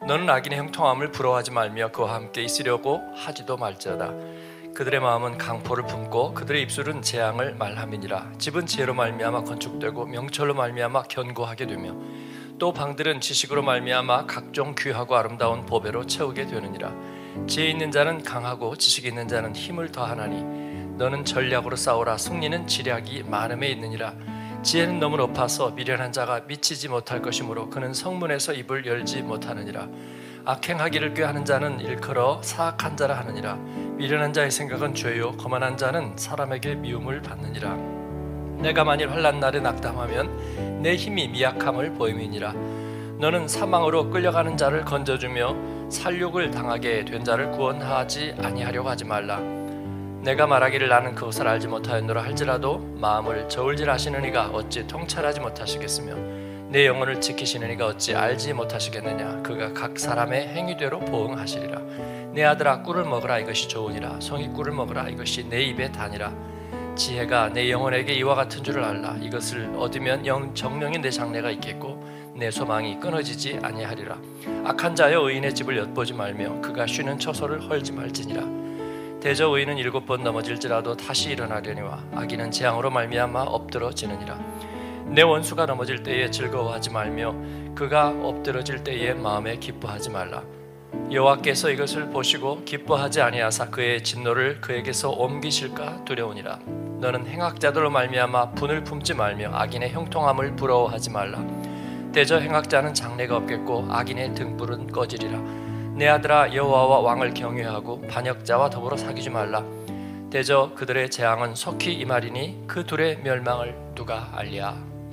너는 악인의 형통함을 부러워하지 말며 그와 함께 있으려고 하지도 말지어다. 그들의 마음은 강포를 품고 그들의 입술은 재앙을 말함이니라. 집은 지혜로 말미암아 건축되고 명철로 말미암아 견고하게 되며 또 방들은 지식으로 말미암아 각종 귀하고 아름다운 보배로 채우게 되느니라. 지혜 있는 자는 강하고 지식 있는 자는 힘을 더하나니 너는 전략으로 싸우라. 승리는 지략이 많음에 있느니라. 지혜는 너무 높아서 미련한 자가 미치지 못할 것이므로 그는 성문에서 입을 열지 못하느니라. 악행하기를 꾀하는 자는 일컬어 사악한 자라 하느니라. 미련한 자의 생각은 죄요 거만한 자는 사람에게 미움을 받느니라. 내가 만일 환난 날에 낙담하면 내 힘이 미약함을 보임이니라. 너는 사망으로 끌려가는 자를 건져주며 살육을 당하게 된 자를 구원하지 아니하려고 하지 말라. 내가 말하기를 나는 그것을 알지 못하였노라 할지라도 마음을 저울질하시는 이가 어찌 통찰하지 못하시겠으며 내 영혼을 지키시는 이가 어찌 알지 못하시겠느냐. 그가 각 사람의 행위대로 보응하시리라. 내 아들아 꿀을 먹으라. 이것이 좋으니라. 송이 꿀을 먹으라. 이것이 내 입에 다니라. 지혜가 내 영혼에게 이와 같은 줄을 알라. 이것을 얻으면 정령이 내 장래가 있겠고 내 소망이 끊어지지 아니하리라. 악한 자여 의인의 집을 엿보지 말며 그가 쉬는 처소를 헐지 말지니라. 대저 의인은 7번 넘어질지라도 다시 일어나려니와 악인은 재앙으로 말미암아 엎드러지느니라. 내 원수가 넘어질 때에 즐거워하지 말며 그가 엎드러질 때에 마음에 기뻐하지 말라. 여호와께서 이것을 보시고 기뻐하지 아니하사 그의 진노를 그에게서 옮기실까 두려우니라. 너는 행악자들로 말미암아 분을 품지 말며 악인의 형통함을 부러워하지 말라. 대저 행악자는 장래가 없겠고 악인의 등불은 꺼지리라. 내 아들아 여호와와 왕을 경외하고 반역자와 더불어 사귀지 말라. 대저 그들의 재앙은 속히 임하리니 그 둘의 멸망을 누가 알랴.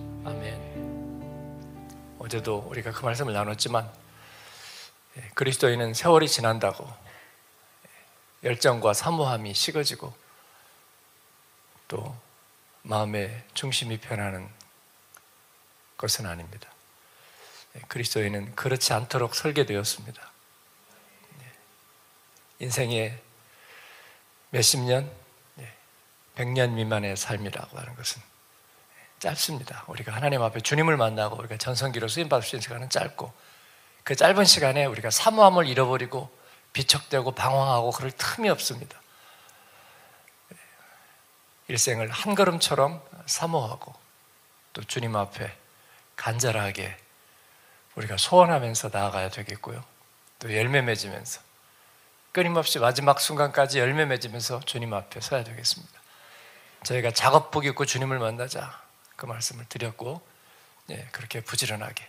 아멘. 어제도 우리가 그 말씀을 나눴지만 그리스도인은 세월이 지난다고 열정과 사모함이 식어지고 또 마음의 중심이 변하는 것은 아닙니다. 그리스도인은 그렇지 않도록 설계되었습니다. 인생의 몇십 년, 100년 미만의 삶이라고 하는 것은 짧습니다. 우리가 하나님 앞에 주님을 만나고 우리가 전성기로 쓰임받을 수 있는 시간은 짧고 그 짧은 시간에 우리가 사모함을 잃어버리고 비척대고 방황하고 그럴 틈이 없습니다. 일생을 한 걸음처럼 사모하고 또 주님 앞에 간절하게 우리가 소원하면서 나아가야 되겠고요. 또 열매 맺으면서 끊임없이 마지막 순간까지 열매 맺으면서 주님 앞에 서야 되겠습니다. 저희가 작업복 입고 주님을 만나자 그 말씀을 드렸고 그렇게 부지런하게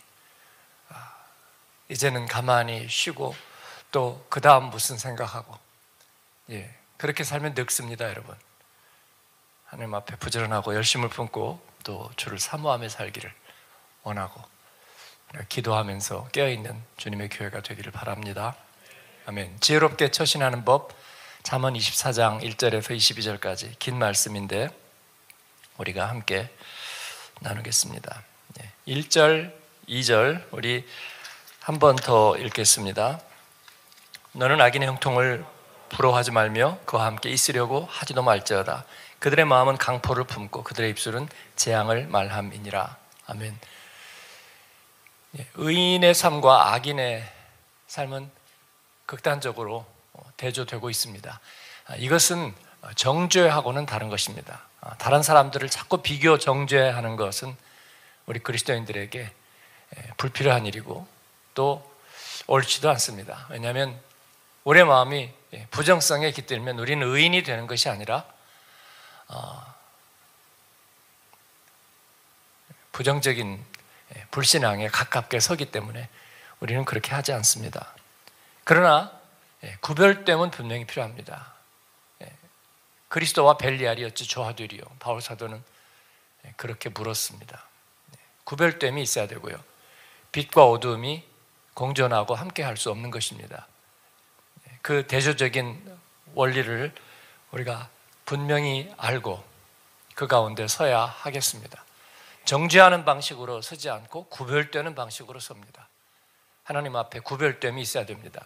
이제는 가만히 쉬고 또 그 다음 무슨 생각하고 그렇게 살면 늙습니다. 여러분 하나님 앞에 부지런하고 열심을 품고 또 주를 사모하며 살기를 원하고 기도하면서 깨어있는 주님의 교회가 되기를 바랍니다. 아멘. 지혜롭게 처신하는 법 잠언 24장 1절에서 22절까지 긴 말씀인데 우리가 함께 나누겠습니다. 1절, 2절 우리 한 번 더 읽겠습니다. 너는 악인의 형통을 부러워하지 말며 그와 함께 있으려고 하지도 말지어다. 그들의 마음은 강포를 품고 그들의 입술은 재앙을 말함이니라. 아멘. 의인의 삶과 악인의 삶은 극단적으로 대조되고 있습니다. 이것은 정죄하고는 다른 것입니다. 다른 사람들을 자꾸 비교 정죄하는 것은 우리 그리스도인들에게 불필요한 일이고 또 옳지도 않습니다. 왜냐하면 우리의 마음이 부정성에 깃들면 우리는 의인이 되는 것이 아니라 부정적인 불신앙에 가깝게 서기 때문에 우리는 그렇게 하지 않습니다. 그러나 구별됨은 분명히 필요합니다. 그리스도와 벨리알이 어찌 조화되리요. 바울 사도는 그렇게 물었습니다. 구별됨이 있어야 되고요. 빛과 어두움이 공존하고 함께 할 수 없는 것입니다. 그 대조적인 원리를 우리가 분명히 알고 그 가운데 서야 하겠습니다. 정죄하는 방식으로 서지 않고 구별되는 방식으로 섭니다. 하나님 앞에 구별됨이 있어야 됩니다.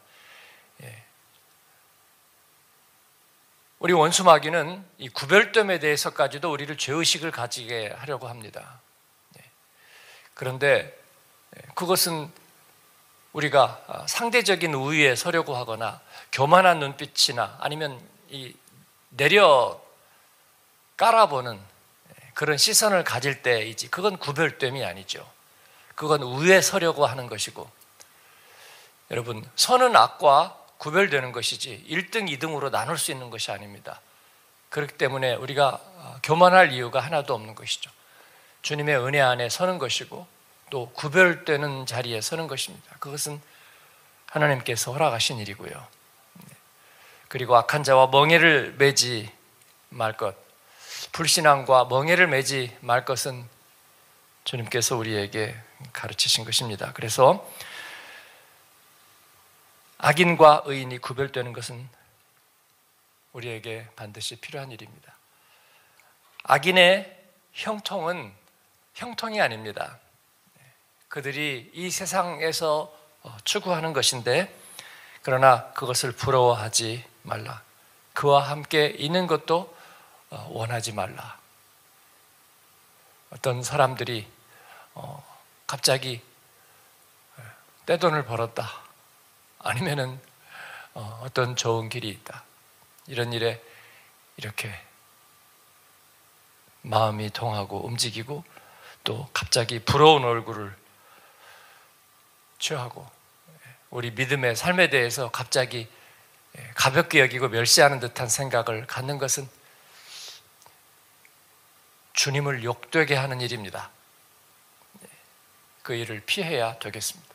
우리 원수 마귀는 이 구별됨에 대해서까지도 우리를 죄의식을 가지게 하려고 합니다. 그런데 그것은 우리가 상대적인 우위에 서려고 하거나 교만한 눈빛이나 아니면 이 내려 깔아보는 그런 시선을 가질 때이지, 그건 구별됨이 아니죠. 그건 우위에 서려고 하는 것이고, 여러분, 선은 악과 구별되는 것이지 1등, 2등으로 나눌 수 있는 것이 아닙니다. 그렇기 때문에 우리가 교만할 이유가 하나도 없는 것이죠. 주님의 은혜 안에 서는 것이고 또 구별되는 자리에 서는 것입니다. 그것은 하나님께서 허락하신 일이고요. 그리고 악한 자와 멍에를 매지 말 것, 불신앙과 멍에를 매지 말 것은 주님께서 우리에게 가르치신 것입니다. 그래서 악인과 의인이 구별되는 것은 우리에게 반드시 필요한 일입니다. 악인의 형통은 형통이 아닙니다. 그들이 이 세상에서 추구하는 것인데, 그러나 그것을 부러워하지 말라. 그와 함께 있는 것도 원하지 말라. 어떤 사람들이 갑자기 떼돈을 벌었다, 아니면은 어떤 좋은 길이 있다, 이런 일에 이렇게 마음이 동하고 움직이고 또 갑자기 부러운 얼굴을 취하고 우리 믿음의 삶에 대해서 갑자기 가볍게 여기고 멸시하는 듯한 생각을 갖는 것은 주님을 욕되게 하는 일입니다. 그 일을 피해야 되겠습니다.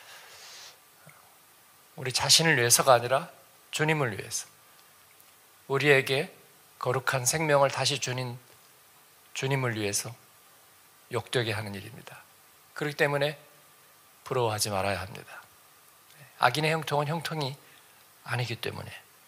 우리 자신을 위해서가 아니라 주님을 위해서, 우리에게 거룩한 생명을 다시 주nin 주님을 위해서 욕되게 하는 일입니다. 그렇기 때문에 부러워하지 말아야 합니다. 악인의 형통은 형통이 아니기 때문에.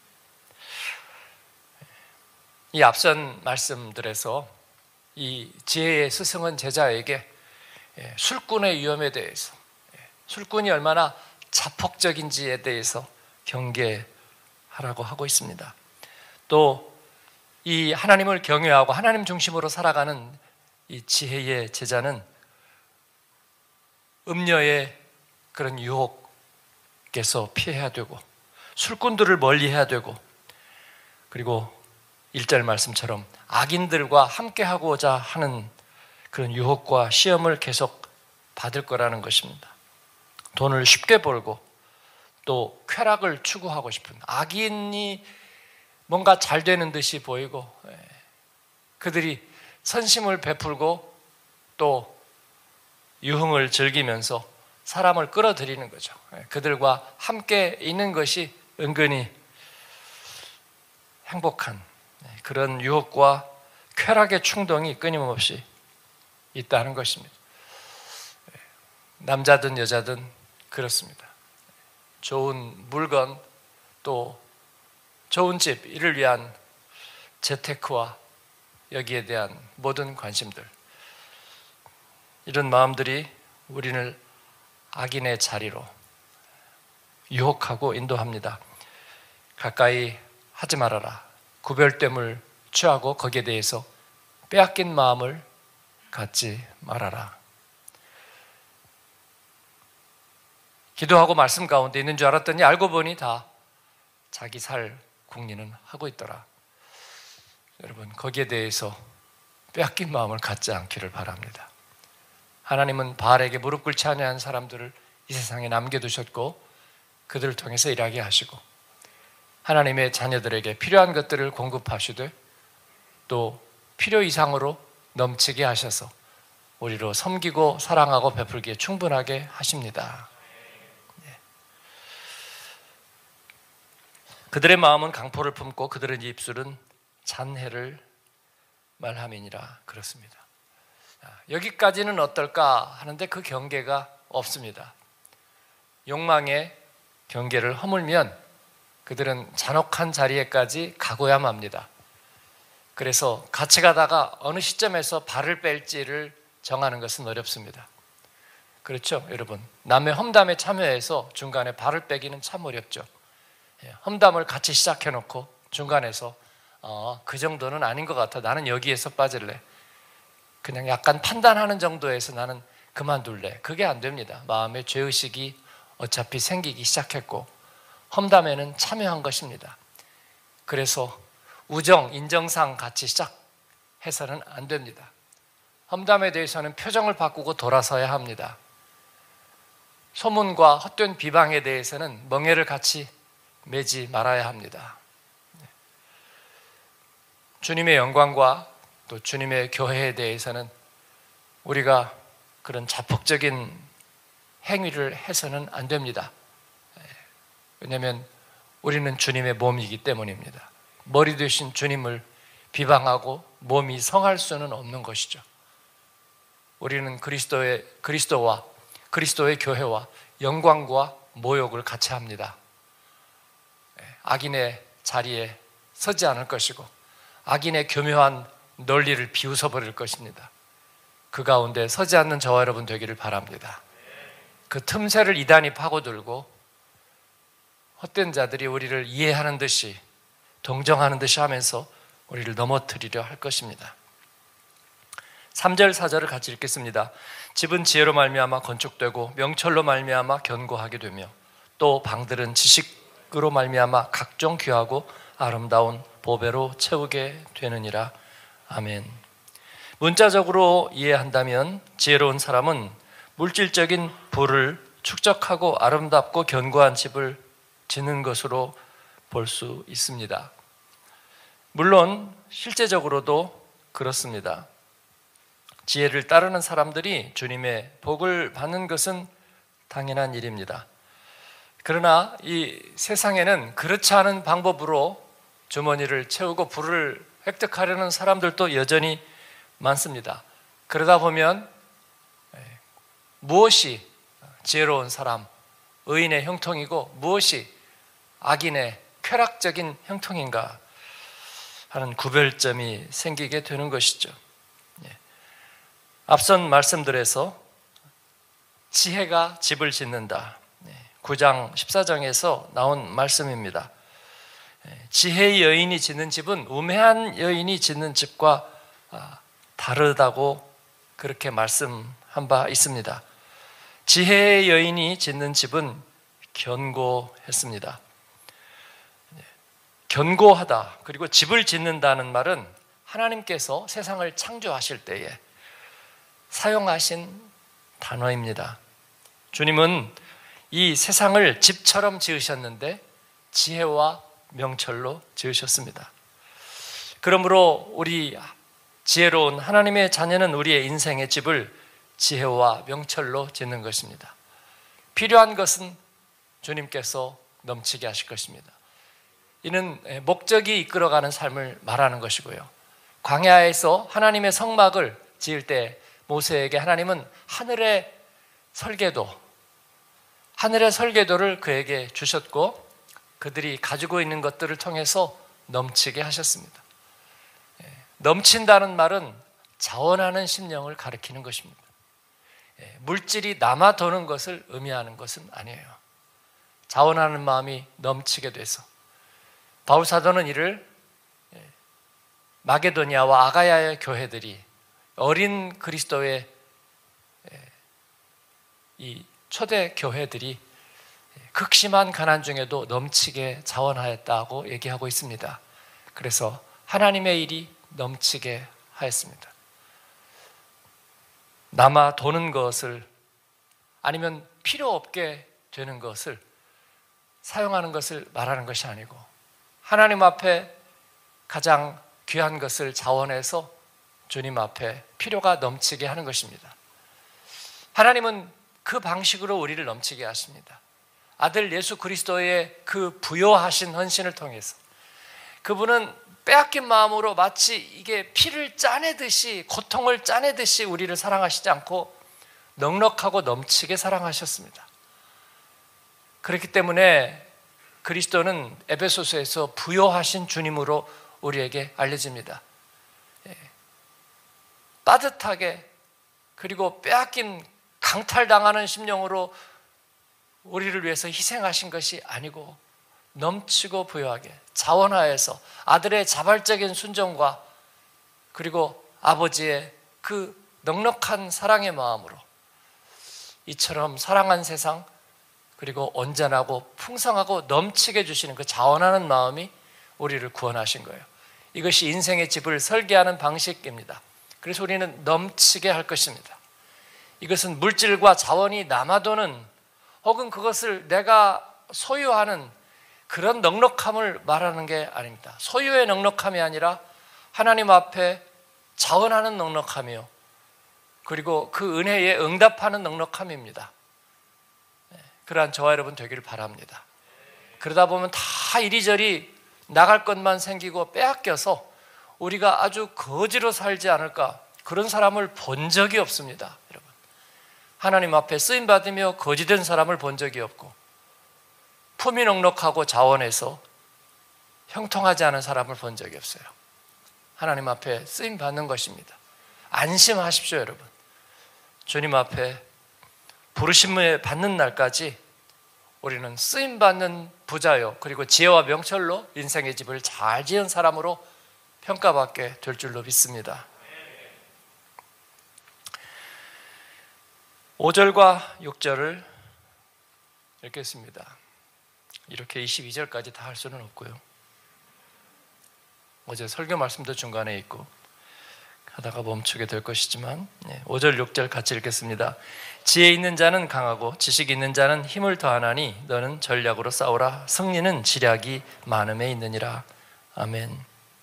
이 앞선 말씀들에서 이 지혜의 스승은 제자에게 술꾼의 위험에 대해서, 술꾼이 얼마나 자폭적인지에 대해서 경계하라고 하고 있습니다. 또 이 하나님을 경외하고 하나님 중심으로 살아가는 이 지혜의 제자는 음녀의 그런 유혹에서 피해야 되고 술꾼들을 멀리해야 되고, 그리고 1절 말씀처럼 악인들과 함께하고자 하는 그런 유혹과 시험을 계속 받을 거라는 것입니다. 돈을 쉽게 벌고 또 쾌락을 추구하고 싶은, 악인이 뭔가 잘 되는 듯이 보이고 그들이 선심을 베풀고 또 유흥을 즐기면서 사람을 끌어들이는 거죠. 그들과 함께 있는 것이 은근히 행복한 그런 유혹과 쾌락의 충동이 끊임없이 있다는 것입니다. 남자든 여자든 그렇습니다. 좋은 물건, 또 좋은 집, 이를 위한 재테크와 여기에 대한 모든 관심들, 이런 마음들이 우리를 악인의 자리로 유혹하고 인도합니다. 가까이 하지 말아라. 구별됨을 취하고 거기에 대해서 빼앗긴 마음을 갖지 말아라. 기도하고 말씀 가운데 있는 줄 알았더니 알고 보니 다 자기 살 궁리는 하고 있더라. 여러분, 거기에 대해서 빼앗긴 마음을 갖지 않기를 바랍니다. 하나님은 바알에게 무릎 꿇지 아니한 사람들을 이 세상에 남겨두셨고 그들을 통해서 일하게 하시고 하나님의 자녀들에게 필요한 것들을 공급하시되 또 필요 이상으로 넘치게 하셔서 우리로 섬기고 사랑하고 베풀기에 충분하게 하십니다. 그들의 마음은 강포를 품고 그들의 입술은 잔해를 말함이니라. 그렇습니다. 여기까지는 어떨까 하는데 그 경계가 없습니다. 욕망의 경계를 허물면 그들은 잔혹한 자리에까지 가고야 맙니다. 그래서 같이 가다가 어느 시점에서 발을 뺄지를 정하는 것은 어렵습니다. 그렇죠, 여러분? 남의 험담에 참여해서 중간에 발을 빼기는 참 어렵죠. 험담을 같이 시작해놓고 중간에서 그 정도는 아닌 것 같아, 나는 여기에서 빠질래, 그냥 약간 판단하는 정도에서 나는 그만둘래, 그게 안 됩니다. 마음의 죄의식이 어차피 생기기 시작했고 험담에는 참여한 것입니다. 그래서 우정, 인정상 같이 시작해서는 안 됩니다. 험담에 대해서는 표정을 바꾸고 돌아서야 합니다. 소문과 헛된 비방에 대해서는 멍에를 같이 매지 말아야 합니다. 주님의 영광과 또 주님의 교회에 대해서는 우리가 그런 자폭적인 행위를 해서는 안 됩니다. 왜냐하면 우리는 주님의 몸이기 때문입니다. 머리 되신 주님을 비방하고 몸이 성할 수는 없는 것이죠. 우리는 그리스도와 그리스도의 교회와 영광과 모욕을 같이 합니다. 악인의 자리에 서지 않을 것이고 악인의 교묘한 논리를 비웃어 버릴 것입니다. 그 가운데 서지 않는 저와 여러분 되기를 바랍니다. 그 틈새를 이단이 파고들고 헛된 자들이 우리를 이해하는 듯이 동정하는 듯이 하면서 우리를 넘어뜨리려 할 것입니다. 3절 4절을 같이 읽겠습니다. 집은 지혜로 말미암아 건축되고 명철로 말미암아 견고하게 되며 또 방들은 지식으로 말미암아 각종 귀하고 아름다운 보배로 채우게 되느니라. 아멘. 문자적으로 이해한다면 지혜로운 사람은 물질적인 부를 축적하고 아름답고 견고한 집을 짓는 것으로 볼 수 있습니다. 물론 실제적으로도 그렇습니다. 지혜를 따르는 사람들이 주님의 복을 받는 것은 당연한 일입니다. 그러나 이 세상에는 그렇지 않은 방법으로 주머니를 채우고 부를 획득하려는 사람들도 여전히 많습니다. 그러다 보면 무엇이 지혜로운 사람, 의인의 형통이고 무엇이 악인의 쾌락적인 형통인가 하는 구별점이 생기게 되는 것이죠. 앞선 말씀들에서 지혜가 집을 짓는다. 9장 14장에서 나온 말씀입니다. 지혜의 여인이 짓는 집은 우매한 여인이 짓는 집과 다르다고 그렇게 말씀한 바 있습니다. 지혜의 여인이 짓는 집은 견고했습니다. 견고하다, 그리고 집을 짓는다는 말은 하나님께서 세상을 창조하실 때에 사용하신 단어입니다. 주님은 이 세상을 집처럼 지으셨는데 지혜와 명철로 지으셨습니다. 그러므로 우리 지혜로운 하나님의 자녀는 우리의 인생의 집을 지혜와 명철로 짓는 것입니다. 필요한 것은 주님께서 넘치게 하실 것입니다. 이는 목적이 이끌어가는 삶을 말하는 것이고요. 광야에서 하나님의 성막을 지을 때 모세에게 하나님은 하늘의 설계도를 그에게 주셨고 그들이 가지고 있는 것들을 통해서 넘치게 하셨습니다. 넘친다는 말은 자원하는 심령을 가리키는 것입니다. 물질이 남아 도는 것을 의미하는 것은 아니에요. 자원하는 마음이 넘치게 돼서 바울 사도는 이를 마게도니아와 아가야의 교회들이 어린 그리스도의 이 초대 교회들이 극심한 가난 중에도 넘치게 자원하였다고 얘기하고 있습니다. 그래서 하나님의 일이 넘치게 하였습니다. 남아 도는 것을 아니면 필요 없게 되는 것을 사용하는 것을 말하는 것이 아니고 하나님 앞에 가장 귀한 것을 자원해서 주님 앞에 필요가 넘치게 하는 것입니다. 하나님은 그 방식으로 우리를 넘치게 하십니다. 아들 예수 그리스도의 그 부요하신 헌신을 통해서 그분은 빼앗긴 마음으로 마치 이게 피를 짜내듯이 고통을 짜내듯이 우리를 사랑하시지 않고 넉넉하고 넘치게 사랑하셨습니다. 그렇기 때문에 그리스도는 에베소서에서 부요하신 주님으로 우리에게 알려집니다. 따뜻하게 그리고 빼앗긴 강탈당하는 심령으로 우리를 위해서 희생하신 것이 아니고 넘치고 부요하게 자원하여서 아들의 자발적인 순종과 그리고 아버지의 그 넉넉한 사랑의 마음으로 이처럼 사랑한 세상 그리고 온전하고 풍성하고 넘치게 주시는 그 자원하는 마음이 우리를 구원하신 거예요. 이것이 인생의 집을 설계하는 방식입니다. 그래서 우리는 넘치게 할 것입니다. 이것은 물질과 자원이 남아도는, 혹은 그것을 내가 소유하는 그런 넉넉함을 말하는 게 아닙니다. 소유의 넉넉함이 아니라 하나님 앞에 자원하는 넉넉함이요, 그리고 그 은혜에 응답하는 넉넉함입니다. 그러한 저와 여러분 되기를 바랍니다. 그러다 보면 다 이리저리 나갈 것만 생기고 빼앗겨서 우리가 아주 거지로 살지 않을까, 그런 사람을 본 적이 없습니다. 여러분, 하나님 앞에 쓰임받으며 거지된 사람을 본 적이 없고, 품이 넉넉하고 자원해서 형통하지 않은 사람을 본 적이 없어요. 하나님 앞에 쓰임받는 것입니다. 안심하십시오. 여러분, 주님 앞에 부르심을 받는 날까지 우리는 쓰임받는 부자요, 그리고 지혜와 명철로 인생의 집을 잘 지은 사람으로 평가받게 될 줄로 믿습니다. 5절과 6절을 읽겠습니다. 이렇게 22절까지 다 할 수는 없고요. 어제 설교 말씀도 중간에 있고 하다가 멈추게 될 것이지만 5절 6절 같이 읽겠습니다. 지혜 있는 자는 강하고 지식 있는 자는 힘을 더하나니 너는 전략으로 싸우라. 승리는 지략이 많음에 있느니라. 아멘.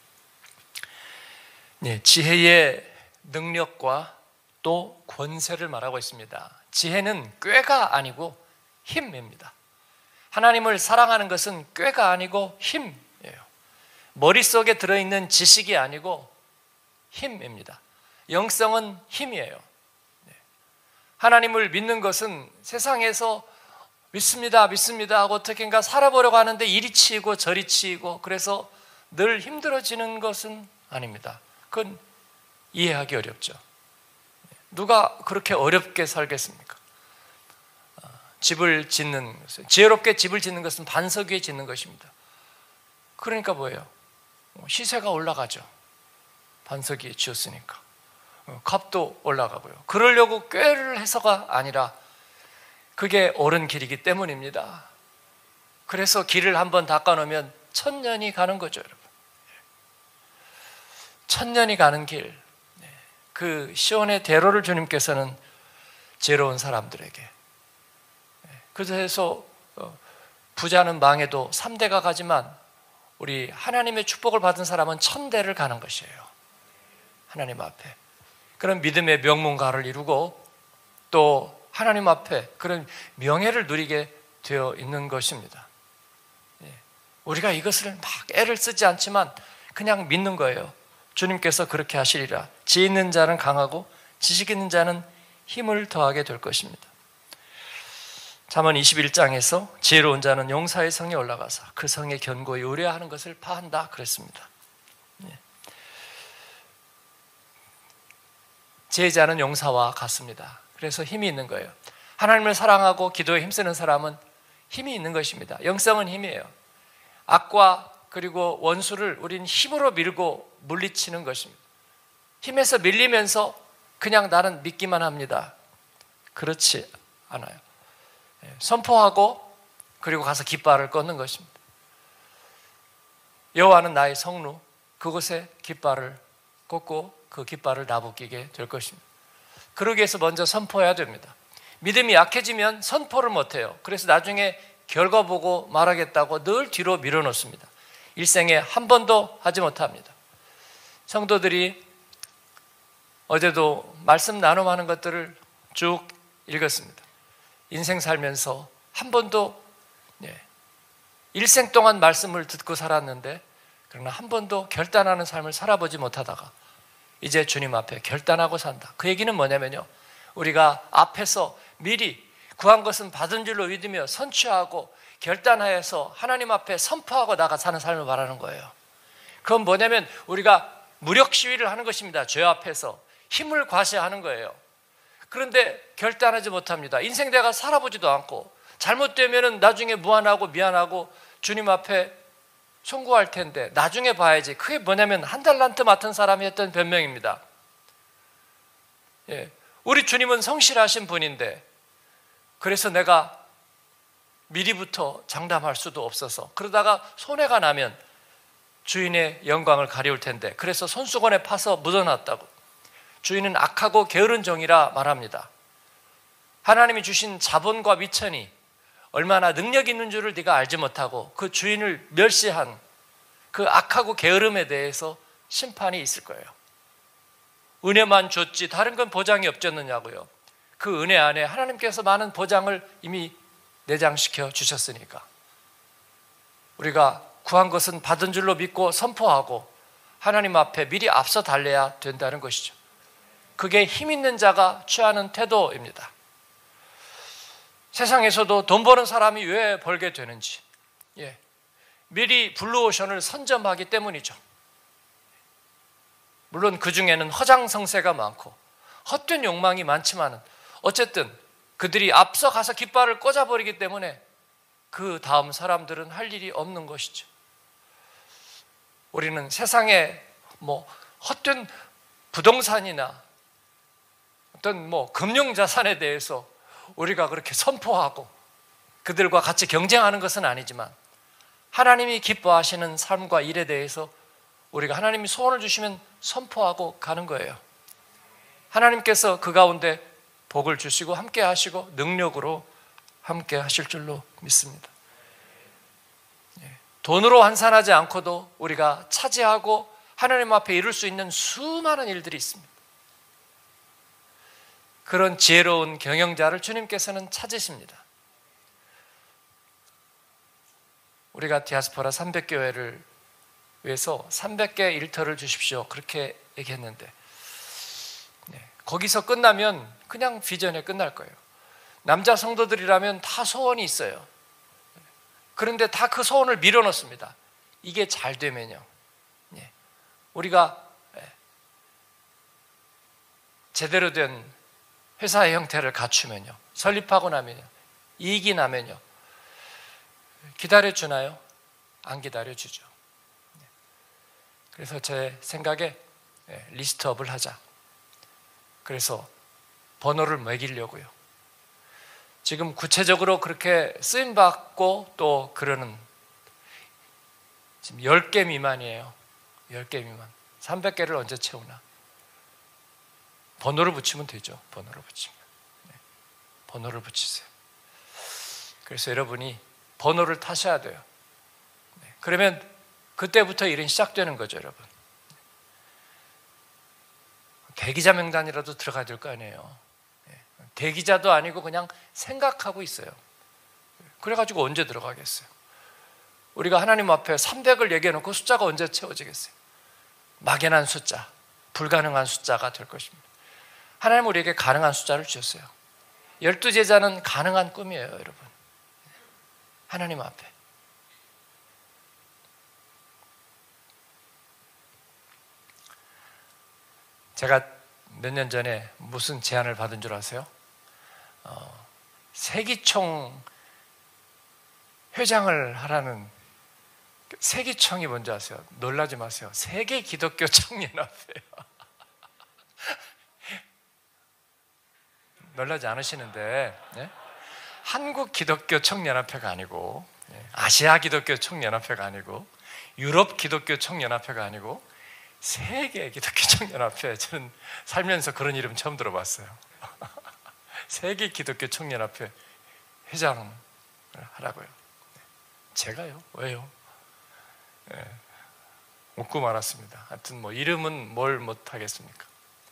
지혜의 능력과 또 권세를 말하고 있습니다. 지혜는 꾀가 아니고 힘입니다. 하나님을 사랑하는 것은 꾀가 아니고 힘이에요. 머릿속에 들어있는 지식이 아니고 힘입니다. 영성은 힘이에요. 하나님을 믿는 것은 세상에서 믿습니다 하고 어떻게인가 살아보려고 하는데 이리 치이고 저리 치이고 그래서 늘 힘들어지는 것은 아닙니다. 그건 이해하기 어렵죠. 누가 그렇게 어렵게 살겠습니까? 집을 짓는 것은, 지혜롭게 집을 짓는 것은 반석 위에 짓는 것입니다. 그러니까 뭐예요? 시세가 올라가죠. 반석 위에 지었으니까. 값도 올라가고요. 그러려고 꾀를 해서가 아니라 그게 옳은 길이기 때문입니다. 그래서 길을 한번 닦아놓으면 1000년이 가는 거죠, 여러분. 1000년이 가는 길, 그 시온의 대로를 주님께서는 지혜로운 사람들에게, 그래서 부자는 망해도 3대가 가지만 우리 하나님의 축복을 받은 사람은 1000대를 가는 것이에요. 하나님 앞에 그런 믿음의 명문가를 이루고 또 하나님 앞에 그런 명예를 누리게 되어 있는 것입니다. 우리가 이것을 막 애를 쓰지 않지만 그냥 믿는 거예요. 주님께서 그렇게 하시리라. 지혜 있는 자는 강하고 지식 있는 자는 힘을 더하게 될 것입니다. 잠언 21장에서 지혜로운 자는 용사의 성에 올라가서 그 성에 견고히 의뢰하는 것을 파한다 그랬습니다. 지혜자는 용사와 같습니다. 그래서 힘이 있는 거예요. 하나님을 사랑하고 기도에 힘쓰는 사람은 힘이 있는 것입니다. 영성은 힘이에요. 악과 그리고 원수를 우린 힘으로 밀고 물리치는 것입니다. 힘에서 밀리면서 그냥 나는 믿기만 합니다. 그렇지 않아요. 선포하고 그리고 가서 깃발을 꽂는 것입니다. 여호와는 나의 성루, 그곳에 깃발을 꽂고 그 깃발을 나부끼게 될 것입니다. 그러기 위해서 먼저 선포해야 됩니다. 믿음이 약해지면 선포를 못해요. 그래서 나중에 결과 보고 말하겠다고 늘 뒤로 밀어놓습니다. 일생에 한 번도 하지 못합니다. 성도들이 어제도 말씀 나눔하는 것들을 쭉 읽었습니다. 인생 살면서 한 번도 일생 동안 말씀을 듣고 살았는데 그러나 한 번도 결단하는 삶을 살아보지 못하다가 이제 주님 앞에 결단하고 산다. 그 얘기는 뭐냐면요, 우리가 앞에서 미리 구한 것은 받은 줄로 믿으며 선취하고 결단하여서 하나님 앞에 선포하고 나가 사는 삶을 말하는 거예요. 그건 뭐냐면 우리가 무력 시위를 하는 것입니다. 죄 앞에서 힘을 과시하는 거예요. 그런데 결단하지 못합니다. 인생 내가 살아보지도 않고 잘못되면 나중에 무안하고 미안하고 주님 앞에 송구할 텐데 나중에 봐야지. 그게 뭐냐면 한 달란트 맡은 사람이 했던 변명입니다. 우리 주님은 성실하신 분인데 그래서 내가 미리부터 장담할 수도 없어서, 그러다가 손해가 나면 주인의 영광을 가리울 텐데, 그래서 손수건에 파서 묻어놨다고 주인은 악하고 게으른 종이라 말합니다. 하나님이 주신 자본과 미천이 얼마나 능력 있는 줄을 네가 알지 못하고 그 주인을 멸시한 그 악하고 게으름에 대해서 심판이 있을 거예요. 은혜만 줬지 다른 건 보장이 없었느냐고요. 그 은혜 안에 하나님께서 많은 보장을 이미 내장시켜 주셨으니까 우리가 구한 것은 받은 줄로 믿고 선포하고 하나님 앞에 미리 앞서 달려야 된다는 것이죠. 그게 힘 있는 자가 취하는 태도입니다. 세상에서도 돈 버는 사람이 왜 벌게 되는지, 미리 블루오션을 선점하기 때문이죠. 물론 그 중에는 허장성세가 많고 헛된 욕망이 많지만 어쨌든 그들이 앞서 가서 깃발을 꽂아버리기 때문에 그 다음 사람들은 할 일이 없는 것이죠. 우리는 세상에 헛된 부동산이나 어떤 금융자산에 대해서 우리가 그렇게 선포하고 그들과 같이 경쟁하는 것은 아니지만 하나님이 기뻐하시는 삶과 일에 대해서 우리가 하나님이 소원을 주시면 선포하고 가는 거예요. 하나님께서 그 가운데 복을 주시고 함께 하시고 능력으로 함께 하실 줄로 믿습니다. 돈으로 환산하지 않고도 우리가 차지하고 하나님 앞에 이룰 수 있는 수많은 일들이 있습니다. 그런 지혜로운 경영자를 주님께서는 찾으십니다. 우리가 디아스포라 300교회를 위해서 300개 일터를 주십시오 그렇게 얘기했는데 거기서 끝나면 그냥 비전에 끝날 거예요. 남자 성도들이라면 다 소원이 있어요. 그런데 다 그 소원을 밀어넣습니다. 이게 잘 되면요, 우리가 제대로 된 회사의 형태를 갖추면요, 설립하고 나면요, 이익이 나면요, 기다려주나요? 안 기다려주죠. 그래서 제 생각에 리스트업을 하자. 그래서 번호를 매기려고요. 지금 구체적으로 그렇게 쓰임받고 또 그러는 지금 10개 미만이에요. 10개 미만. 300개를 언제 채우나. 번호를 붙이면 되죠. 번호를 붙이면. 번호를 붙이세요. 그래서 여러분이 번호를 타셔야 돼요. 그러면 그때부터 일은 시작되는 거죠, 여러분. 대기자 명단이라도 들어가야 될 거 아니에요. 대기자도 아니고 그냥 생각하고 있어요. 그래가지고 언제 들어가겠어요? 우리가 하나님 앞에 300을 얘기해놓고 숫자가 언제 채워지겠어요? 막연한 숫자, 불가능한 숫자가 될 것입니다. 하나님 우리에게 가능한 숫자를 주셨어요. 12제자는 가능한 꿈이에요, 여러분. 하나님 앞에. 제가 몇 년 전에 무슨 제안을 받은 줄 아세요? 세기총 회장을 하라는. 세기총이 뭔지 아세요? 놀라지 마세요. 세계 기독교 청년합회예요. 놀라지 않으시는데, 한국 기독교 청년합회가 아니고, 아시아 기독교 청년합회가 아니고, 유럽 기독교 청년합회가 아니고, 세계 기독교 청년합회. 저는 살면서 그런 이름 처음 들어봤어요. 세계 기독교 청년합회 회장을 하라고요. 제가요? 왜요? 웃고 말았습니다. 하여튼 이름은 뭘 못하겠습니까?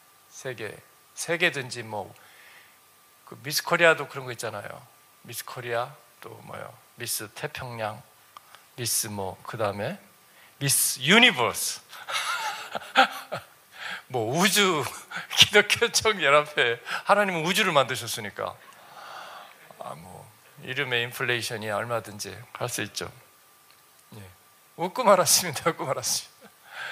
세계든지 그 미스 코리아도 그런 거 있잖아요. 미스 코리아, 또 미스 태평양, 미스 그 다음에 미스 유니버스. 우주 기독교 청년합회. 하나님은 우주를 만드셨으니까 이름의 인플레이션이 얼마든지 할 수 있죠. 웃고 말았습니다. 웃고 말았습니다.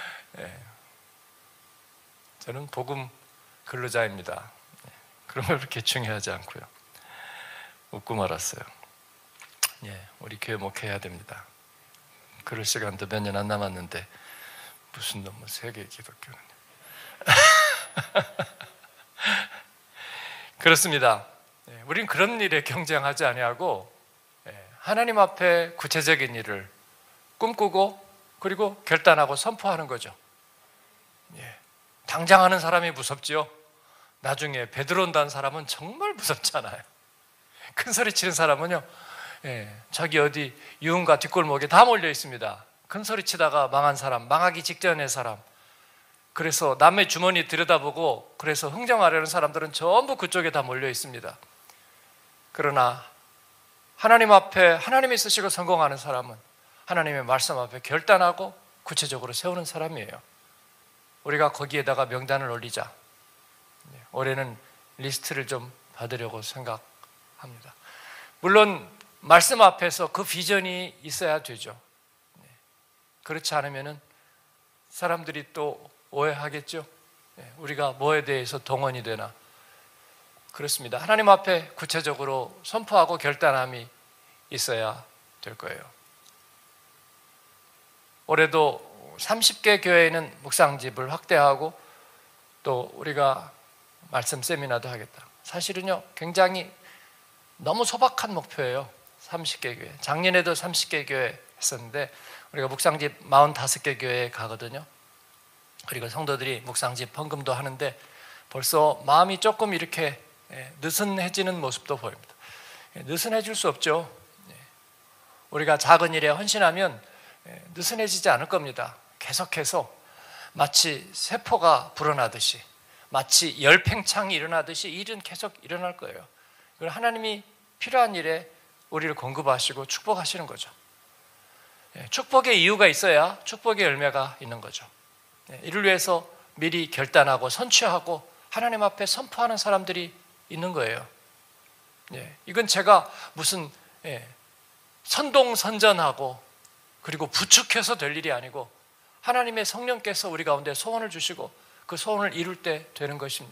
저는 복음 근로자입니다. 그런 걸 그렇게 중요하지 않고요. 웃고 말았어요. 우리 교회 목회해야 됩니다. 그럴 시간도 몇 년 안 남았는데 무슨 놈의 세계 기독교는. 그렇습니다. 우리는 그런 일에 경쟁하지 아니하고 하나님 앞에 구체적인 일을 꿈꾸고 그리고 결단하고 선포하는 거죠. 당장 하는 사람이 무섭지요. 나중에 배 들어온다는 사람은 정말 무섭잖아요. 큰 소리 치는 사람은요, 저기 어디 유흥가 뒷골목에 다 몰려 있습니다. 큰 소리 치다가 망한 사람, 망하기 직전의 사람, 그래서 남의 주머니 들여다보고 그래서 흥정하려는 사람들은 전부 그쪽에 다 몰려 있습니다. 그러나 하나님 앞에 하나님이 쓰시고 성공하는 사람은 하나님의 말씀 앞에 결단하고 구체적으로 세우는 사람이에요. 우리가 거기에다가 명단을 올리자. 올해는 리스트를 좀 받으려고 생각합니다. 물론 말씀 앞에서 그 비전이 있어야 되죠. 그렇지 않으면 사람들이 또 오해하겠죠. 우리가 뭐에 대해서 동원이 되나. 그렇습니다. 하나님 앞에 구체적으로 선포하고 결단함이 있어야 될 거예요. 올해도 30개 교회에는 묵상집을 확대하고 또 우리가 말씀 세미나도 하겠다. 사실은요, 굉장히 너무 소박한 목표예요. 30개 교회. 작년에도 30개 교회 했었는데 우리가 묵상집 45개 교회에 가거든요. 그리고 성도들이 묵상집 헌금도 하는데 벌써 마음이 조금 이렇게 느슨해지는 모습도 보입니다. 느슨해질 수 없죠. 우리가 작은 일에 헌신하면 느슨해지지 않을 겁니다. 계속해서 마치 세포가 불어나듯이, 마치 열팽창이 일어나듯이 일은 계속 일어날 거예요. 하나님이 필요한 일에 우리를 공급하시고 축복하시는 거죠. 축복의 이유가 있어야 축복의 열매가 있는 거죠. 이를 위해서 미리 결단하고 선취하고 하나님 앞에 선포하는 사람들이 있는 거예요. 이건 제가 무슨 선동선전하고 그리고 부축해서 될 일이 아니고 하나님의 성령께서 우리 가운데 소원을 주시고 그 소원을 이룰 때 되는 것입니다.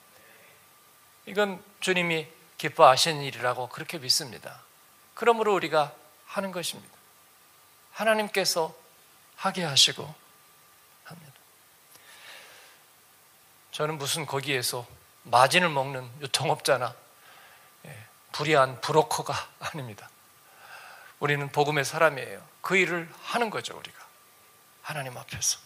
이건 주님이 기뻐하시는 일이라고 그렇게 믿습니다. 그러므로 우리가 하는 것입니다. 하나님께서 하게 하시고 합니다. 저는 무슨 거기에서 마진을 먹는 유통업자나 불의한 브로커가 아닙니다. 우리는 복음의 사람이에요. 그 일을 하는 거죠, 우리가. 하나님 앞에서.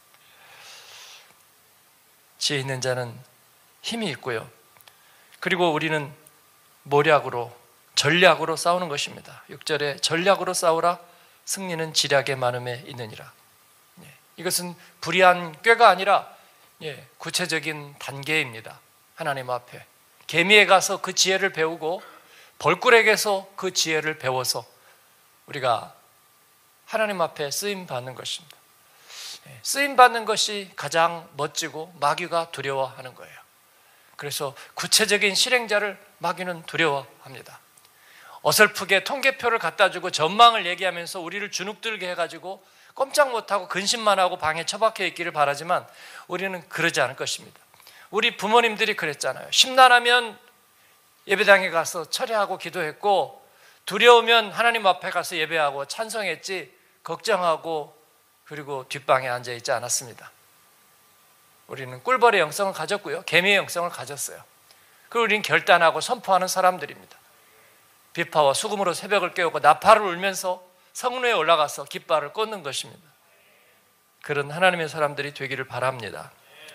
지혜 있는 자는 힘이 있고요. 그리고 우리는 모략으로, 전략으로 싸우는 것입니다. 6절에 전략으로 싸우라, 승리는 지략의 많음에 있느니라. 이것은 불의한 꾀가 아니라 구체적인 단계입니다. 하나님 앞에 개미에 가서 그 지혜를 배우고 벌꿀에게서 그 지혜를 배워서 우리가 하나님 앞에 쓰임 받는 것입니다. 쓰임 받는 것이 가장 멋지고 마귀가 두려워하는 거예요. 그래서 구체적인 실행자를 마귀는 두려워합니다. 어설프게 통계표를 갖다 주고 전망을 얘기하면서 우리를 주눅들게 해가지고 꼼짝 못하고 근심만 하고 방에 처박혀 있기를 바라지만 우리는 그러지 않을 것입니다. 우리 부모님들이 그랬잖아요. 심란하면 예배당에 가서 철회하고 기도했고 두려우면 하나님 앞에 가서 예배하고 찬송했지 걱정하고 그리고 뒷방에 앉아있지 않았습니다. 우리는 꿀벌의 영성을 가졌고요. 개미의 영성을 가졌어요. 그리고 우리는 결단하고 선포하는 사람들입니다. 비파와 수금으로 새벽을 깨우고 나팔을 울면서 성루에 올라가서 깃발을 꽂는 것입니다. 그런 하나님의 사람들이 되기를 바랍니다.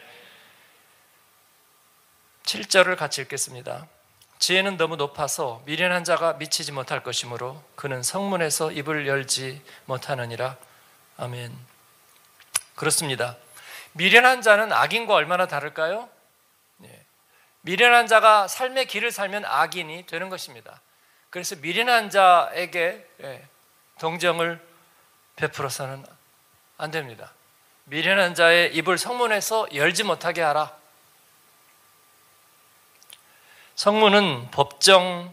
7절을 같이 읽겠습니다. 지혜는 너무 높아서 미련한 자가 미치지 못할 것이므로 그는 성문에서 입을 열지 못하느니라. 아멘. 그렇습니다. 미련한 자는 악인과 얼마나 다를까요? 미련한 자가 삶의 길을 살면 악인이 되는 것입니다. 그래서 미련한 자에게 동정을 베풀어서는 안 됩니다. 미련한 자의 입을 성문에서 열지 못하게 하라. 성문은 법정으로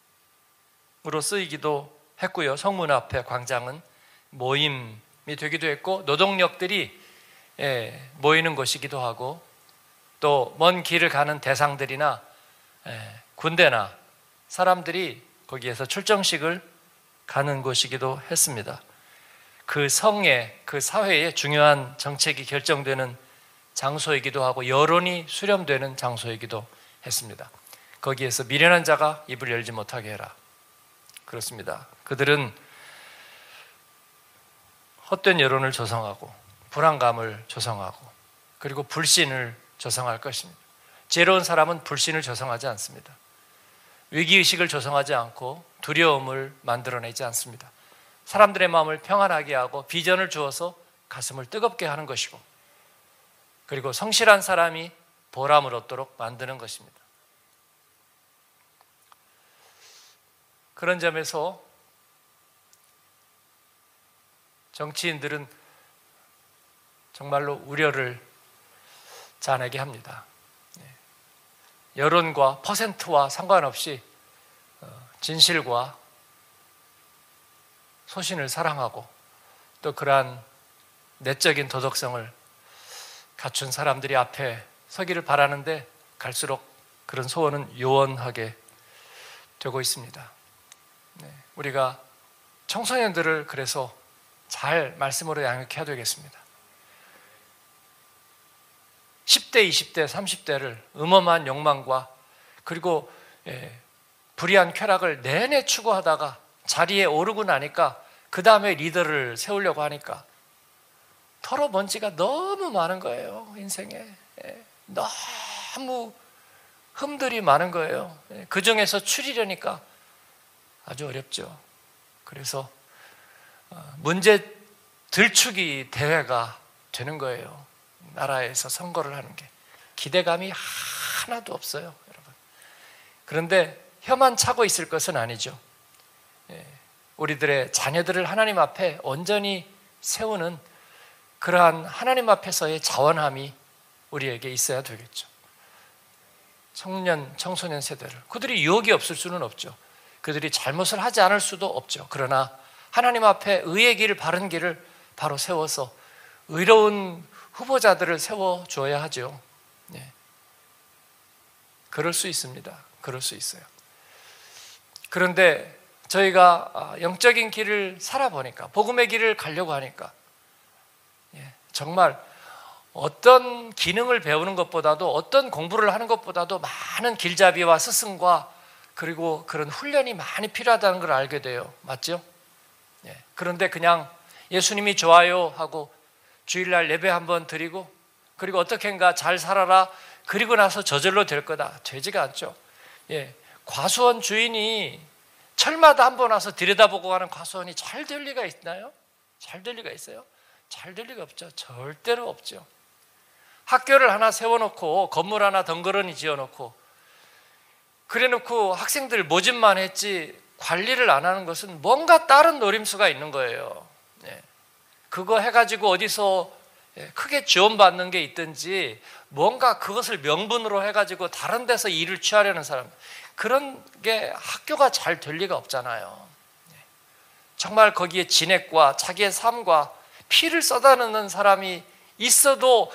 쓰이기도 했고요. 성문 앞에 광장은 모임이 되기도 했고 노동력들이 모이는 곳이기도 하고 또 먼 길을 가는 대상들이나 군대나 사람들이 거기에서 출정식을 가는 곳이기도 했습니다. 그 성의, 그 사회의 중요한 정책이 결정되는 장소이기도 하고 여론이 수렴되는 장소이기도 했습니다. 거기에서 미련한 자가 입을 열지 못하게 해라. 그렇습니다. 그들은 헛된 여론을 조성하고 불안감을 조성하고 그리고 불신을 조성할 것입니다. 지혜로운 사람은 불신을 조성하지 않습니다. 위기의식을 조성하지 않고 두려움을 만들어내지 않습니다. 사람들의 마음을 평안하게 하고 비전을 주어서 가슴을 뜨겁게 하는 것이고 그리고 성실한 사람이 보람을 얻도록 만드는 것입니다. 그런 점에서 정치인들은 정말로 우려를 자아내게 합니다. 여론과 퍼센트와 상관없이 진실과 소신을 사랑하고 또 그러한 내적인 도덕성을 갖춘 사람들이 앞에 서기를 바라는데 갈수록 그런 소원은 요원하게 되고 있습니다. 우리가 청소년들을 그래서 잘 말씀으로 양육해야 되겠습니다. 10대, 20대, 30대를 음험한 욕망과 그리고 불의한 쾌락을 내내 추구하다가 자리에 오르고 나니까 그 다음에 리더를 세우려고 하니까 털어먼지가 너무 많은 거예요. 인생에 너무 흠들이 많은 거예요. 그 중에서 추리려니까 아주 어렵죠. 그래서 문제 들추기 대회가 되는 거예요. 나라에서 선거를 하는 게 기대감이 하나도 없어요, 여러분. 그런데 혀만 차고 있을 것은 아니죠. 우리들의 자녀들을 하나님 앞에 온전히 세우는 그러한 하나님 앞에서의 자원함이 우리에게 있어야 되겠죠. 청년, 청소년 세대를 그들이 유혹이 없을 수는 없죠. 그들이 잘못을 하지 않을 수도 없죠. 그러나 하나님 앞에 의의 길, 바른 길을 바로 세워서 의로운 후보자들을 세워줘야 하죠. 그럴 수 있습니다. 그럴 수 있어요. 그런데 저희가 영적인 길을 살아보니까 복음의 길을 가려고 하니까 정말 어떤 기능을 배우는 것보다도 어떤 공부를 하는 것보다도 많은 길잡이와 스승과 그리고 그런 훈련이 많이 필요하다는 걸 알게 돼요. 맞죠? 그런데 그냥 예수님이 좋아요 하고 주일날 예배 한번 드리고 그리고 어떻게인가 잘 살아라 그리고 나서 저절로 될 거다. 되지가 않죠. 과수원 주인이 철마다 한번 와서 들여다보고 가는 과수원이 잘 될 리가 있나요? 잘 될 리가 있어요? 잘 될 리가 없죠. 절대로 없죠. 학교를 하나 세워놓고 건물 하나 덩그러니 지어놓고 그래놓고 학생들 모집만 했지 관리를 안 하는 것은 뭔가 다른 노림수가 있는 거예요. 그거 해가지고 어디서 크게 지원받는 게 있든지 뭔가 그것을 명분으로 해가지고 다른 데서 일을 취하려는 사람, 그런 게 학교가 잘 될 리가 없잖아요. 정말 거기에 진액과 자기의 삶과 피를 쏟아넣는 사람이 있어도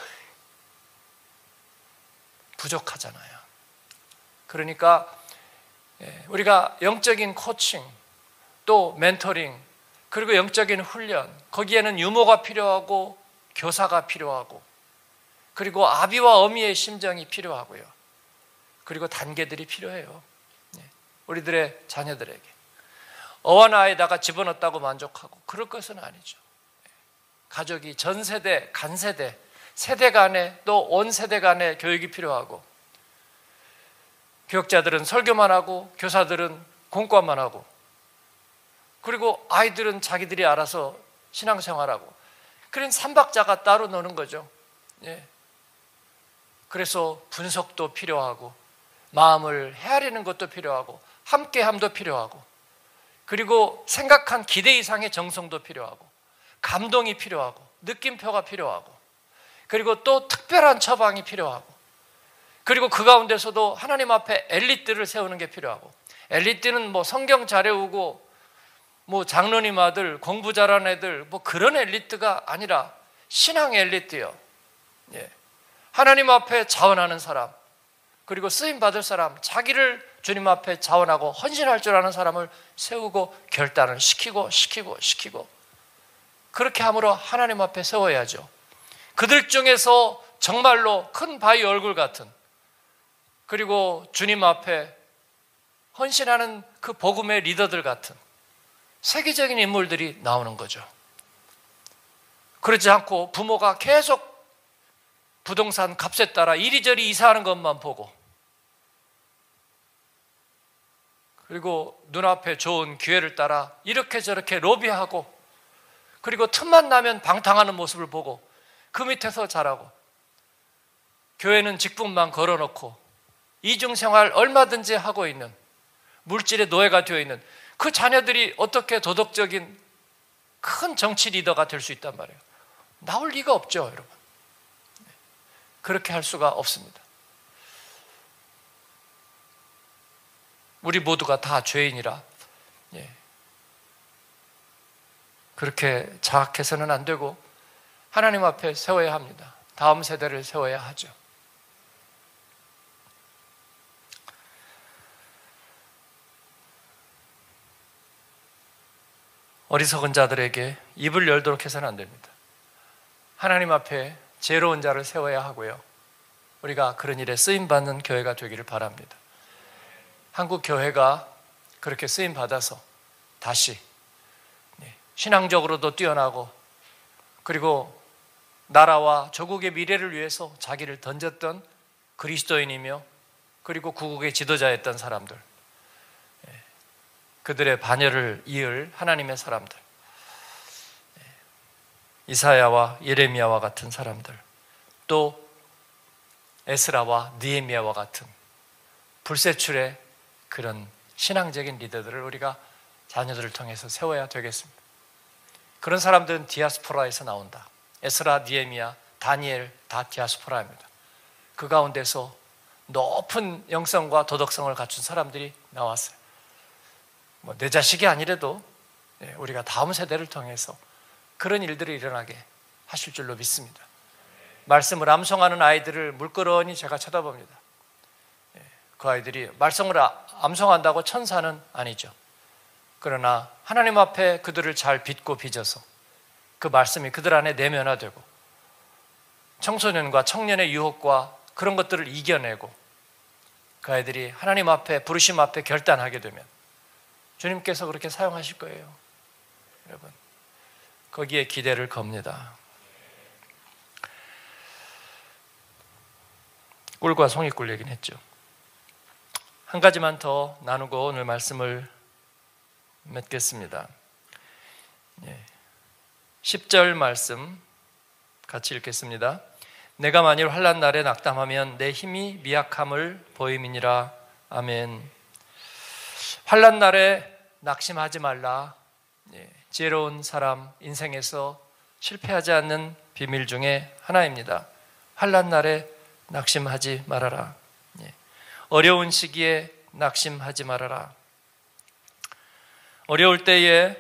부족하잖아요. 그러니까 우리가 영적인 코칭, 또 멘토링, 그리고 영적인 훈련, 거기에는 유모가 필요하고 교사가 필요하고 그리고 아비와 어미의 심정이 필요하고요. 그리고 단계들이 필요해요. 우리들의 자녀들에게 어원아에다가 집어넣었다고 만족하고 그럴 것은 아니죠. 가족이 전 세대, 간 세대, 세대 간에 또 온 세대 간의 교육이 필요하고 교육자들은 설교만 하고 교사들은 공과만 하고 그리고 아이들은 자기들이 알아서 신앙생활하고 그런 삼박자가 따로 노는 거죠. 그래서 분석도 필요하고 마음을 헤아리는 것도 필요하고 함께함도 필요하고 그리고 생각한 기대 이상의 정성도 필요하고 감동이 필요하고 느낌표가 필요하고 그리고 또 특별한 처방이 필요하고 그리고 그 가운데서도 하나님 앞에 엘리트를 세우는 게 필요하고 엘리트는 뭐 성경 잘 외우고 뭐 장로님 아들, 공부 잘하는 애들 뭐 그런 엘리트가 아니라 신앙 엘리트요. 하나님 앞에 자원하는 사람 그리고 쓰임 받을 사람, 자기를 주님 앞에 자원하고 헌신할 줄 아는 사람을 세우고 결단을 시키고 그렇게 함으로 하나님 앞에 세워야죠. 그들 중에서 정말로 큰 바위 얼굴 같은 그리고 주님 앞에 헌신하는 그 복음의 리더들 같은 세계적인 인물들이 나오는 거죠. 그렇지 않고 부모가 계속 부동산 값에 따라 이리저리 이사하는 것만 보고, 그리고 눈앞에 좋은 기회를 따라 이렇게 저렇게 로비하고, 그리고 틈만 나면 방탕하는 모습을 보고 그 밑에서 자라고, 교회는 직분만 걸어놓고 이중생활 얼마든지 하고 있는, 물질의 노예가 되어 있는 그 자녀들이 어떻게 도덕적인 큰 정치 리더가 될 수 있단 말이에요. 나올 리가 없죠, 여러분. 그렇게 할 수가 없습니다. 우리 모두가 다 죄인이라 그렇게 자학해서는 안 되고 하나님 앞에 세워야 합니다. 다음 세대를 세워야 하죠. 어리석은 자들에게 입을 열도록 해서는 안 됩니다. 하나님 앞에 지혜로운 자를 세워야 하고요. 우리가 그런 일에 쓰임받는 교회가 되기를 바랍니다. 한국 교회가 그렇게 쓰임받아서 다시 신앙적으로도 뛰어나고, 그리고 나라와 조국의 미래를 위해서 자기를 던졌던 그리스도인이며, 그리고 구국의 지도자였던 사람들, 그들의 반열을 이을 하나님의 사람들, 이사야와 예레미야와 같은 사람들, 또 에스라와 느헤미야와 같은 불세출의 그런 신앙적인 리더들을 우리가 자녀들을 통해서 세워야 되겠습니다. 그런 사람들은 디아스포라에서 나온다. 에스라, 느헤미야, 다니엘 다 디아스포라입니다. 그 가운데서 높은 영성과 도덕성을 갖춘 사람들이 나왔어요. 내 자식이 아니라도 우리가 다음 세대를 통해서 그런 일들이 일어나게 하실 줄로 믿습니다. 말씀을 암송하는 아이들을 물끄러니 제가 쳐다봅니다. 그 아이들이 말씀을 암송한다고 천사는 아니죠. 그러나 하나님 앞에 그들을 잘 빚고 빚어서 그 말씀이 그들 안에 내면화되고, 청소년과 청년의 유혹과 그런 것들을 이겨내고 그 아이들이 하나님 앞에, 부르심 앞에 결단하게 되면 주님께서 그렇게 사용하실 거예요. 여러분, 거기에 기대를 겁니다. 꿀과 송이꿀 얘기는 했죠. 한 가지만 더 나누고 오늘 말씀을 맺겠습니다. 10절 말씀 같이 읽겠습니다. 내가 만일 환난 날에 낙담하면 내 힘이 미약함을 보임이니라. 아멘. 환난 날에 낙심하지 말라. 지혜로운 사람 인생에서 실패하지 않는 비밀 중에 하나입니다. 환난 날에 낙심하지 말아라. 어려운 시기에 낙심하지 말아라. 어려울 때에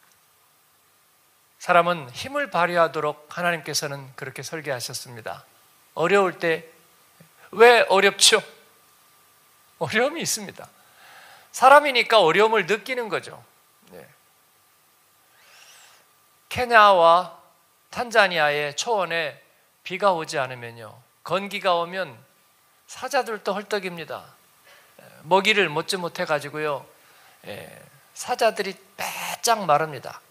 사람은 힘을 발휘하도록 하나님께서는 그렇게 설계하셨습니다. 어려울 때 왜 어렵죠? 어려움이 있습니다. 사람이니까 어려움을 느끼는 거죠. 케냐와 탄자니아의 초원에 비가 오지 않으면요, 건기가 오면 사자들도 헐떡입니다. 먹이를 먹지 못해 가지고요, 사자들이 빼짝 마릅니다.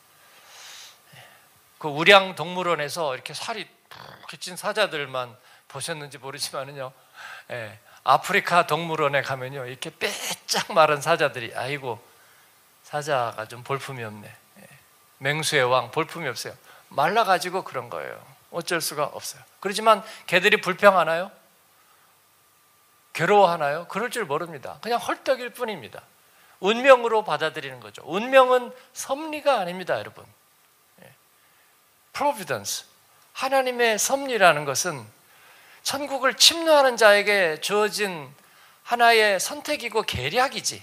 그 우량 동물원에서 이렇게 살이 푹 찐 사자들만 보셨는지 모르지만은요, 아프리카 동물원에 가면요, 이렇게 빼짝 마른 사자들이, 아이고 사자가 좀 볼품이 없네. 맹수의 왕 볼품이 없어요. 말라가지고 그런 거예요. 어쩔 수가 없어요. 그렇지만 개들이 불평하나요? 괴로워하나요? 그럴 줄 모릅니다. 그냥 헐떡일 뿐입니다. 운명으로 받아들이는 거죠. 운명은 섭리가 아닙니다, 여러분. Providence, 하나님의 섭리라는 것은 천국을 침노하는 자에게 주어진 하나의 선택이고 계략이지,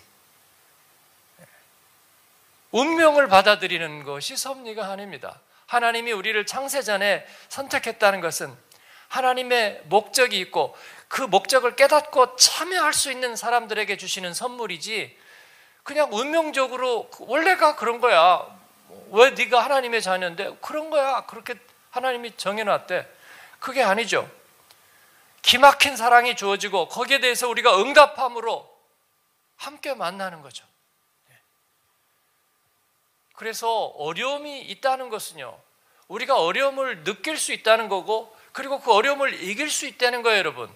운명을 받아들이는 것이 섭리가 아닙니다. 하나님이 우리를 창세전에 선택했다는 것은 하나님의 목적이 있고 그 목적을 깨닫고 참여할 수 있는 사람들에게 주시는 선물이지, 그냥 운명적으로 원래가 그런 거야, 왜 네가 하나님의 자녀인데 그런 거야, 그렇게 하나님이 정해놨대, 그게 아니죠. 기막힌 사랑이 주어지고 거기에 대해서 우리가 응답함으로 함께 만나는 거죠. 그래서 어려움이 있다는 것은요, 우리가 어려움을 느낄 수 있다는 거고, 그리고 그 어려움을 이길 수 있다는 거예요, 여러분.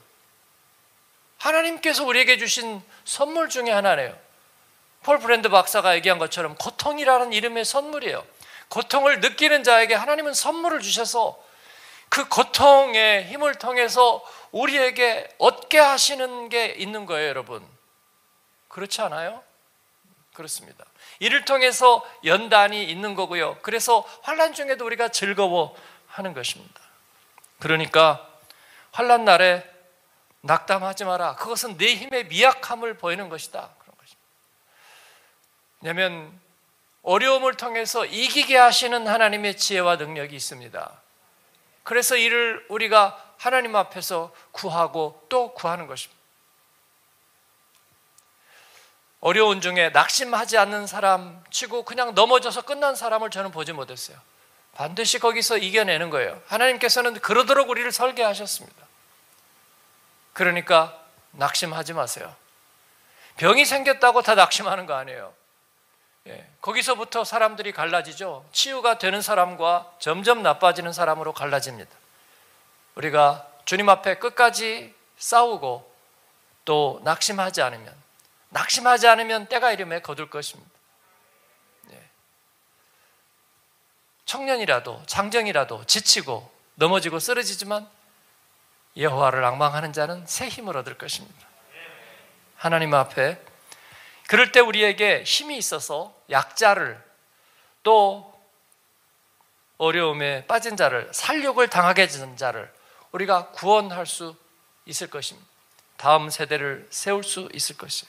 하나님께서 우리에게 주신 선물 중에 하나네요. 폴 브랜드 박사가 얘기한 것처럼 고통이라는 이름의 선물이에요. 고통을 느끼는 자에게 하나님은 선물을 주셔서 그 고통의 힘을 통해서 우리에게 얻게 하시는 게 있는 거예요, 여러분. 그렇지 않아요? 그렇습니다. 이를 통해서 연단이 있는 거고요. 그래서 환난 중에도 우리가 즐거워하는 것입니다. 그러니까 환난 날에 낙담하지 마라. 그것은 내 힘의 미약함을 보이는 것이다. 그런 것입니다. 왜냐하면 어려움을 통해서 이기게 하시는 하나님의 지혜와 능력이 있습니다. 그래서 이를 우리가 하나님 앞에서 구하고 또 구하는 것입니다. 어려운 중에 낙심하지 않는 사람 치고 그냥 넘어져서 끝난 사람을 저는 보지 못했어요. 반드시 거기서 이겨내는 거예요. 하나님께서는 그러도록 우리를 설계하셨습니다. 그러니까 낙심하지 마세요. 병이 생겼다고 다 낙심하는 거 아니에요. 거기서부터 사람들이 갈라지죠. 치유가 되는 사람과 점점 나빠지는 사람으로 갈라집니다. 우리가 주님 앞에 끝까지 싸우고 또 낙심하지 않으면 때가 이름에 거둘 것입니다. 청년이라도 장정이라도 지치고 넘어지고 쓰러지지만 여호와를 앙망하는 자는 새 힘을 얻을 것입니다. 하나님 앞에 그럴 때 우리에게 힘이 있어서 약자를 또 어려움에 빠진 자를 살육을 당하게 된 자를 우리가 구원할 수 있을 것입니다. 다음 세대를 세울 수 있을 것이에요.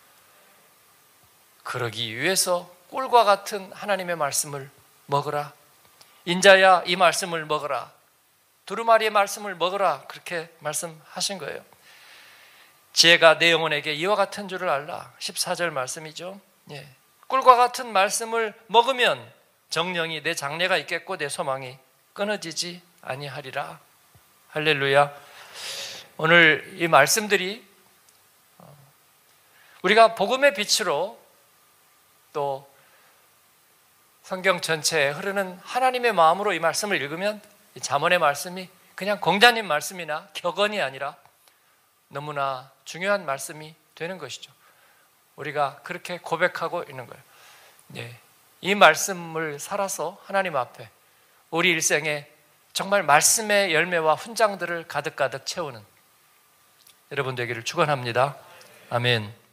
그러기 위해서 꿀과 같은 하나님의 말씀을 먹으라. 인자야 이 말씀을 먹으라. 두루마리의 말씀을 먹으라. 그렇게 말씀하신 거예요. 지혜가 내 영혼에게 이와 같은 줄을 알라. 14절 말씀이죠. 꿀과 같은 말씀을 먹으면 정령이 내 장래가 있겠고 내 소망이 끊어지지 아니하리라. 할렐루야. 오늘 이 말씀들이 우리가 복음의 빛으로 또 성경 전체에 흐르는 하나님의 마음으로 이 말씀을 읽으면 이 잠언의 말씀이 그냥 공자님 말씀이나 격언이 아니라 너무나 중요한 말씀이 되는 것이죠. 우리가 그렇게 고백하고 있는 거예요. 이 말씀을 살아서 하나님 앞에 우리 일생에 정말 말씀의 열매와 훈장들을 가득가득 채우는 여러분 되기를 축원합니다. 아멘.